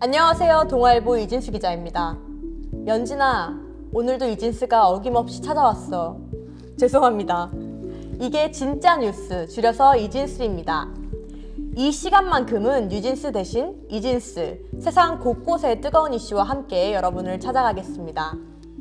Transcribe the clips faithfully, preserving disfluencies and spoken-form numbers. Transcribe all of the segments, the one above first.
안녕하세요. 동아일보 이진수 기자입니다. 연진아, 오늘도 이진스가 어김없이 찾아왔어. 죄송합니다. 이게 진짜 뉴스, 줄여서 이진스입니다. 이 시간만큼은 뉴진스 대신 이진스, 세상 곳곳의 뜨거운 이슈와 함께 여러분을 찾아가겠습니다.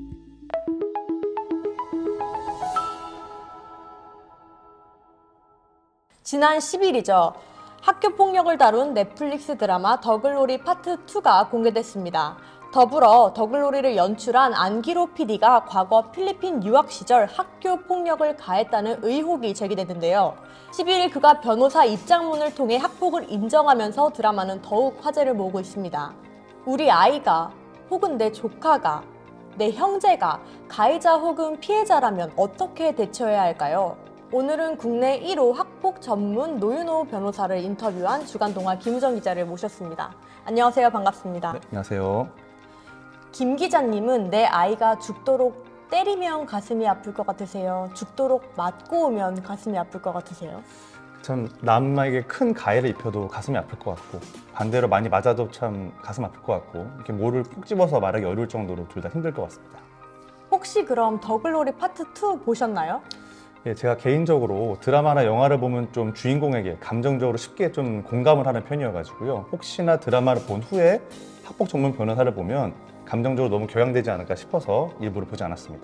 지난 십 일이죠. 학교폭력을 다룬 넷플릭스 드라마 더글로리 파트 이가 공개됐습니다. 더불어 더글로리를 연출한 안기로 피디가 과거 필리핀 유학 시절 학교폭력을 가했다는 의혹이 제기됐는데요. 십일 일 그가 변호사 입장문을 통해 학폭을 인정하면서 드라마는 더욱 화제를 모으고 있습니다. 우리 아이가 혹은 내 조카가, 내 형제가 가해자 혹은 피해자라면 어떻게 대처해야 할까요? 오늘은 국내 일 호 학폭 전문 노윤호 변호사를 인터뷰한 주간동아 김우정 기자를 모셨습니다. 안녕하세요. 반갑습니다. 네, 안녕하세요. 김 기자님은 내 아이가 죽도록 때리면 가슴이 아플 것 같으세요? 죽도록 맞고 오면 가슴이 아플 것 같으세요? 참 남에게 큰 가해를 입혀도 가슴이 아플 것 같고, 반대로 많이 맞아도 참 가슴 아플 것 같고, 이렇게 뭐를 푹 집어서 말하기 어려울 정도로 둘 다 힘들 것 같습니다. 혹시 그럼 더글로리 파트 이 보셨나요? 예, 제가 개인적으로 드라마나 영화를 보면 좀 주인공에게 감정적으로 쉽게 좀 공감을 하는 편이어가지고요. 혹시나 드라마를 본 후에 학폭 전문 변호사를 보면 감정적으로 너무 격양되지 않을까 싶어서 일부러 보지 않았습니다.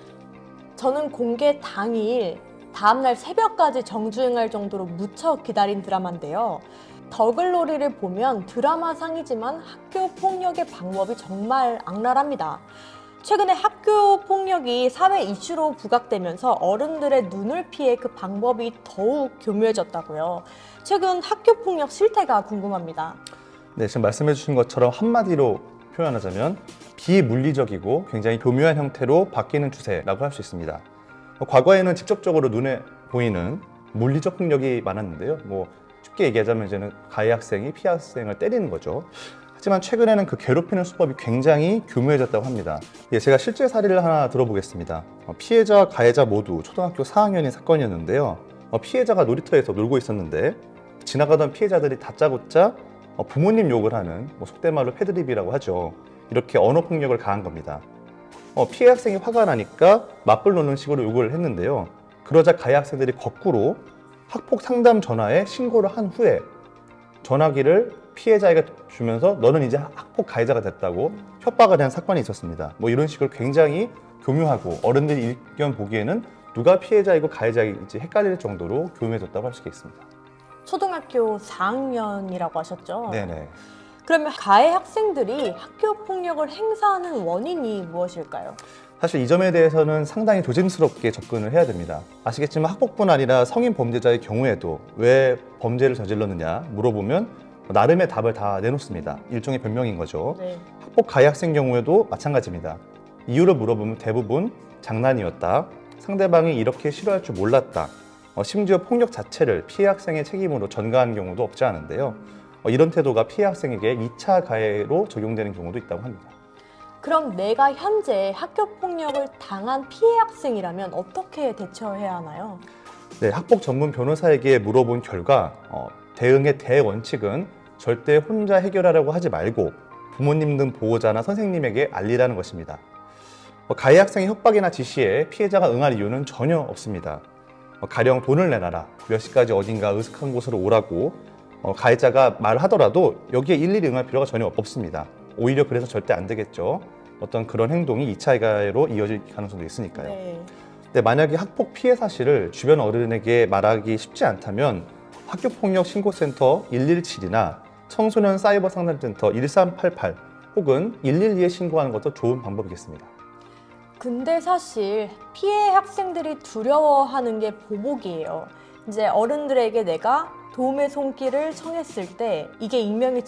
저는 공개 당일, 다음날 새벽까지 정주행할 정도로 무척 기다린 드라마인데요. 더글로리를 보면 드라마상이지만 학교 폭력의 방법이 정말 악랄합니다. 최근에 학교 폭력이 사회 이슈로 부각되면서 어른들의 눈을 피해 그 방법이 더욱 교묘해졌다고요. 최근 학교 폭력 실태가 궁금합니다. 네, 지금 말씀해 주신 것처럼 한마디로 표현하자면 비물리적이고 굉장히 교묘한 형태로 바뀌는 추세라고 할 수 있습니다. 과거에는 직접적으로 눈에 보이는 물리적 폭력이 많았는데요. 뭐 쉽게 얘기하자면 이제는 가해 학생이 피해 학생을 때리는 거죠. 하지만 최근에는 그 괴롭히는 수법이 굉장히 교묘해졌다고 합니다. 예, 제가 실제 사례를 하나 들어보겠습니다. 어, 피해자와 가해자 모두 초등학교 사 학년인 사건이었는데요. 어, 피해자가 놀이터에서 놀고 있었는데 지나가던 피해자들이 다짜고짜 어, 부모님 욕을 하는, 뭐 속된 말로 패드립이라고 하죠. 이렇게 언어 폭력을 가한 겁니다. 어, 피해 학생이 화가 나니까 맞불 놓는 식으로 욕을 했는데요. 그러자 가해 학생들이 거꾸로 학폭 상담 전화에 신고를 한 후에 전화기를 피해자에게 주면서 너는 이제 학폭 가해자가 됐다고 협박을 한 사건이 있었습니다. 뭐 이런 식으로 굉장히 교묘하고 어른들이 일견 보기에는 누가 피해자이고 가해자인지 헷갈릴 정도로 교묘해졌다고 할 수 있겠습니다. 초등학교 사 학년이라고 하셨죠? 네네. 그러면 가해 학생들이 학교 폭력을 행사하는 원인이 무엇일까요? 사실 이 점에 대해서는 상당히 조심스럽게 접근을 해야 됩니다. 아시겠지만 학폭뿐 아니라 성인 범죄자의 경우에도 왜 범죄를 저질렀느냐 물어보면 나름의 답을 다 내놓습니다. 일종의 변명인 거죠. 네. 학폭 가해 학생 경우에도 마찬가지입니다. 이유를 물어보면 대부분 장난이었다, 상대방이 이렇게 싫어할 줄 몰랐다, 어, 심지어 폭력 자체를 피해 학생의 책임으로 전가한 경우도 없지 않은데요. 어, 이런 태도가 피해 학생에게 이 차 가해로 적용되는 경우도 있다고 합니다. 그럼 내가 현재 학교 폭력을 당한 피해 학생이라면 어떻게 대처해야 하나요? 네, 학폭 전문 변호사에게 물어본 결과 어, 대응의 대원칙은 절대 혼자 해결하려고 하지 말고 부모님 등 보호자나 선생님에게 알리라는 것입니다. 어, 가해 학생의 협박이나 지시에 피해자가 응할 이유는 전혀 없습니다. 어, 가령 돈을 내놔라, 몇 시까지 어딘가 으슥한 곳으로 오라고 어, 가해자가 말하더라도 여기에 일일이 응할 필요가 전혀 없습니다. 오히려 그래서 절대 안 되겠죠. 어떤 그런 행동이 이 차 가해로 이어질 가능성도 있으니까요. 네. 근데 만약에 학폭 피해 사실을 주변 어른에게 말하기 쉽지 않다면 학교폭력신고센터 일일칠이나 청소년 사이버 상담센터 일삼팔팔 혹은 일일이에 신고하는 것도 좋은 방법이겠습니다. 근데 사실 피해 학생들이 두려워하는 게 보복이에요. 이제 어른들에게 내가 도움의 손길을 청했을 때 이게 익명이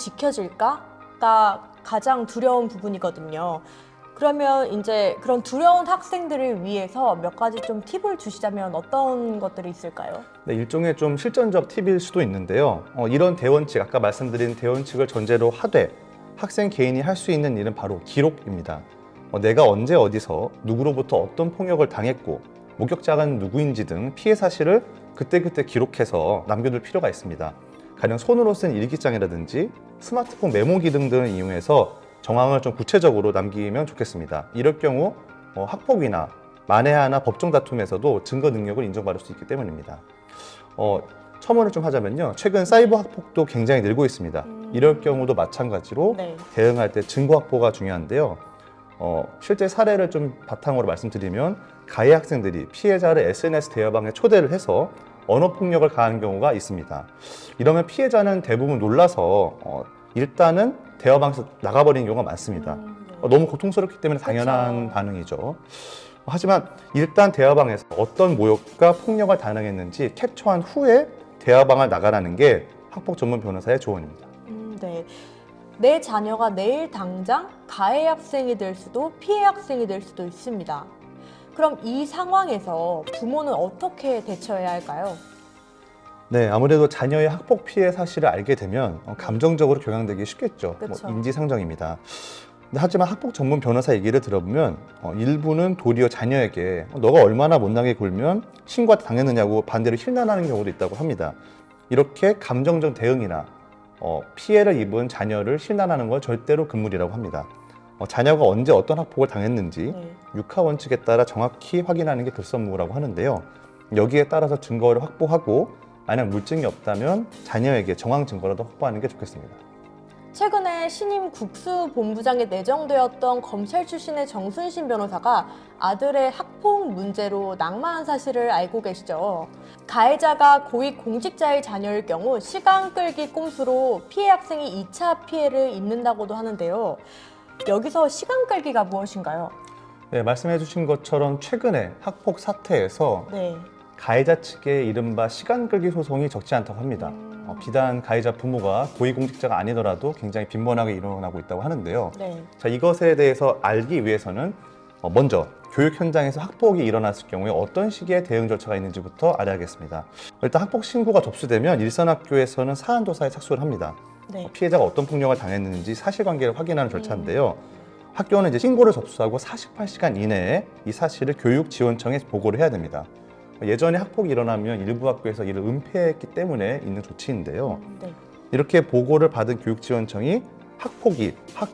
지켜질까가 가장 두려운 부분이거든요. 그러면 이제 그런 두려운 학생들을 위해서 몇 가지 좀 팁을 주시자면 어떤 것들이 있을까요? 네, 일종의 좀 실전적 팁일 수도 있는데요. 어, 이런 대원칙, 아까 말씀드린 대원칙을 전제로 하되 학생 개인이 할 수 있는 일은 바로 기록입니다. 어, 내가 언제 어디서 누구로부터 어떤 폭력을 당했고 목격자가 누구인지 등 피해 사실을 그때그때 기록해서 남겨둘 필요가 있습니다. 가령 손으로 쓴 일기장이라든지 스마트폰 메모기 등등을 이용해서 정황을 좀 구체적으로 남기면 좋겠습니다. 이럴 경우 어, 학폭위나 만해하나 법정 다툼에서도 증거 능력을 인정받을 수 있기 때문입니다. 어, 첨언을 좀 하자면요. 최근 사이버 학폭도 굉장히 늘고 있습니다. 음. 이럴 경우도 마찬가지로 네. 대응할 때 증거 확보가 중요한데요. 어, 실제 사례를 좀 바탕으로 말씀드리면 가해 학생들이 피해자를 에스엔에스 대화방에 초대를 해서 언어폭력을 가하는 경우가 있습니다. 이러면 피해자는 대부분 놀라서 어, 일단은 대화방에서 나가버리는 경우가 많습니다. 음, 네. 어, 너무 고통스럽기 때문에 당연한 그렇죠. 반응이죠. 하지만 일단 대화방에서 어떤 모욕과 폭력을 당했는지 캡처한 후에 대화방을 나가라는 게 학폭 전문 변호사의 조언입니다. 음, 네. 내 자녀가 내일 당장 가해 학생이 될 수도 피해 학생이 될 수도 있습니다. 그럼 이 상황에서 부모는 어떻게 대처해야 할까요? 네, 아무래도 자녀의 학폭 피해 사실을 알게 되면 어, 감정적으로 경향되기 쉽겠죠. 그쵸. 뭐 인지상정입니다. 근데 하지만 학폭 전문 변호사 얘기를 들어보면 어, 일부는 도리어 자녀에게 어, 너가 얼마나 못나게 굴면 신고가 당했느냐고 반대로 힐난하는 경우도 있다고 합니다. 이렇게 감정적 대응이나 어, 피해를 입은 자녀를 힐난하는 건 절대로 금물이라고 합니다. 어, 자녀가 언제 어떤 학폭을 당했는지 네. 육하 원칙에 따라 정확히 확인하는 게 급선무라고 하는데요. 여기에 따라서 증거를 확보하고 만약 물증이 없다면 자녀에게 정황 증거라도 확보하는 게 좋겠습니다. 최근에 신임 국수본부장에 내정되었던 검찰 출신의 정순신 변호사가 아들의 학폭 문제로 낙마한 사실을 알고 계시죠? 가해자가 고위 공직자의 자녀일 경우 시간 끌기 꼼수로 피해 학생이 이 차 피해를 입는다고도 하는데요. 여기서 시간 끌기가 무엇인가요? 네, 말씀해 주신 것처럼 최근에 학폭 사태에서 네. 가해자 측의 이른바 시간 끌기 소송이 적지 않다고 합니다. 음. 어, 비단 가해자 부모가 고위공직자가 아니더라도 굉장히 빈번하게 일어나고 있다고 하는데요. 네. 자, 이것에 대해서 알기 위해서는 어, 먼저 교육 현장에서 학폭이 일어났을 경우에 어떤 식의 대응 절차가 있는지부터 알아야겠습니다. 일단 학폭 신고가 접수되면 일선학교에서는 사안조사에 착수를 합니다. 네. 어, 피해자가 어떤 폭력을 당했는지 사실관계를 확인하는 절차인데요. 학교는 이제 신고를 접수하고 사십팔 시간 이내에 이 사실을 교육지원청에 보고를 해야 됩니다. 예전에 학폭이 일어나면 일부 학교에서 이를 은폐했기 때문에 있는 조치인데요. 네. 이렇게 보고를 받은 교육지원청이 학폭위,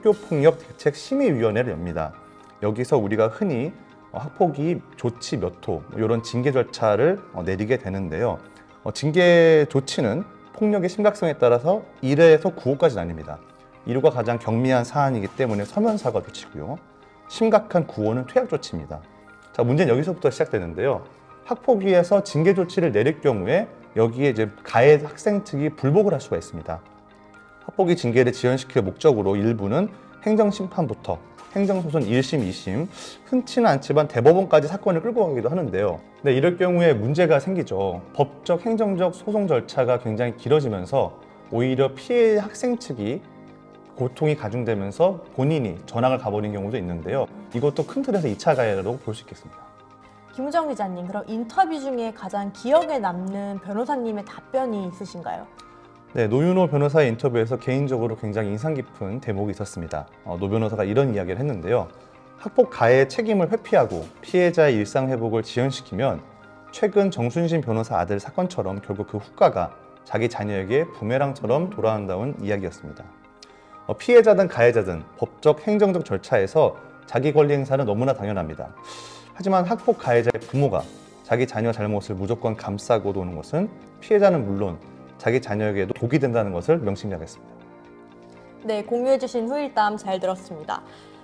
학교폭력대책심의위원회를 엽니다. 여기서 우리가 흔히 학폭위 조치 몇 호 이런 징계 절차를 내리게 되는데요. 징계 조치는 폭력의 심각성에 따라서 일 회에서 구 호까지 나뉩니다. 일 호가 가장 경미한 사안이기 때문에 서면사과 조치고요. 심각한 구 호는 퇴학 조치입니다. 자, 문제는 여기서부터 시작되는데요. 학폭위에서 징계 조치를 내릴 경우에 여기에 이제 가해 학생 측이 불복을 할 수가 있습니다. 학폭위 징계를 지연시킬 목적으로 일부는 행정심판부터 행정소송 일 심, 이 심, 흔치는 않지만 대법원까지 사건을 끌고 가기도 하는데요. 근데 이럴 경우에 문제가 생기죠. 법적, 행정적 소송 절차가 굉장히 길어지면서 오히려 피해 학생 측이 고통이 가중되면서 본인이 전학을 가버린 경우도 있는데요. 이것도 큰 틀에서 이 차 가해라고 볼 수 있겠습니다. 김우정 기자님, 그럼 인터뷰 중에 가장 기억에 남는 변호사님의 답변이 있으신가요? 네, 노윤호 변호사의 인터뷰에서 개인적으로 굉장히 인상 깊은 대목이 있었습니다. 어, 노 변호사가 이런 이야기를 했는데요. 학폭 가해의 책임을 회피하고 피해자의 일상 회복을 지연시키면 최근 정순신 변호사 아들 사건처럼 결국 그 후과가 자기 자녀에게 부메랑처럼 돌아온다는 이야기였습니다. 어, 피해자든 가해자든 법적, 행정적 절차에서 자기 권리 행사는 너무나 당연합니다. 하지만 학폭 가해자의 부모가 자기 자녀 잘못을 무조건 감싸고 도는 것은 피해자는 물론 자기 자녀에게도 독이 된다는 것을 명심해야겠습니다. 네, 공유해주신 후일담 잘 들었습니다.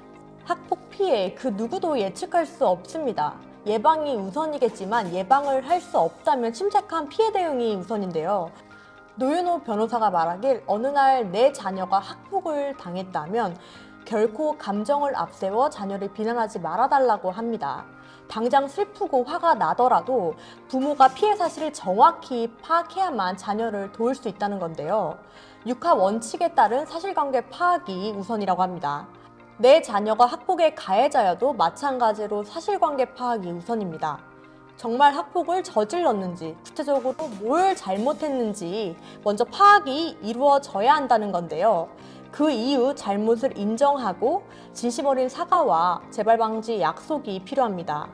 학폭 피해 그 누구도 예측할 수 없습니다. 예방이 우선이겠지만 예방을 할 수 없다면 침착한 피해 대응이 우선인데요. 노윤호 변호사가 말하길 어느 날 내 자녀가 학폭을 당했다면 결코 감정을 앞세워 자녀를 비난하지 말아달라고 합니다. 당장 슬프고 화가 나더라도 부모가 피해 사실을 정확히 파악해야만 자녀를 도울 수 있다는 건데요. 육하 원칙에 따른 사실관계 파악이 우선이라고 합니다. 내 자녀가 학폭의 가해자여도 마찬가지로 사실관계 파악이 우선입니다. 정말 학폭을 저질렀는지, 구체적으로 뭘 잘못했는지 먼저 파악이 이루어져야 한다는 건데요. 그 이후 잘못을 인정하고 진심 어린 사과와 재발 방지 약속이 필요합니다.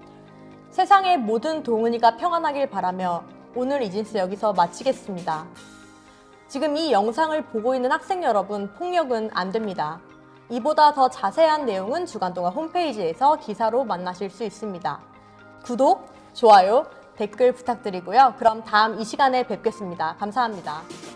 세상의 모든 동은이가 평안하길 바라며 오늘 이진스 여기서 마치겠습니다. 지금 이 영상을 보고 있는 학생 여러분, 폭력은 안 됩니다. 이보다 더 자세한 내용은 주간동아 홈페이지에서 기사로 만나실 수 있습니다. 구독, 좋아요, 댓글 부탁드리고요. 그럼 다음 이 시간에 뵙겠습니다. 감사합니다.